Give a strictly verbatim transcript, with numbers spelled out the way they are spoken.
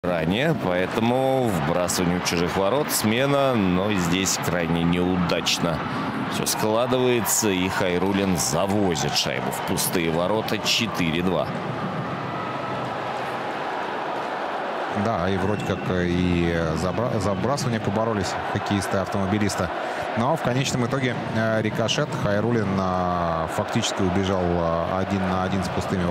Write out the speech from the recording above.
ранее, поэтому вбрасывание в чужих ворот, смена, но здесь крайне неудачно. Все складывается, и Хайруллин завозит шайбу в пустые ворота. Четыре-два. Да, и вроде как и за забрасывание поборолись хоккеисты-автомобилиста. Но в конечном итоге рикошет. Хайруллин фактически убежал один на один с пустыми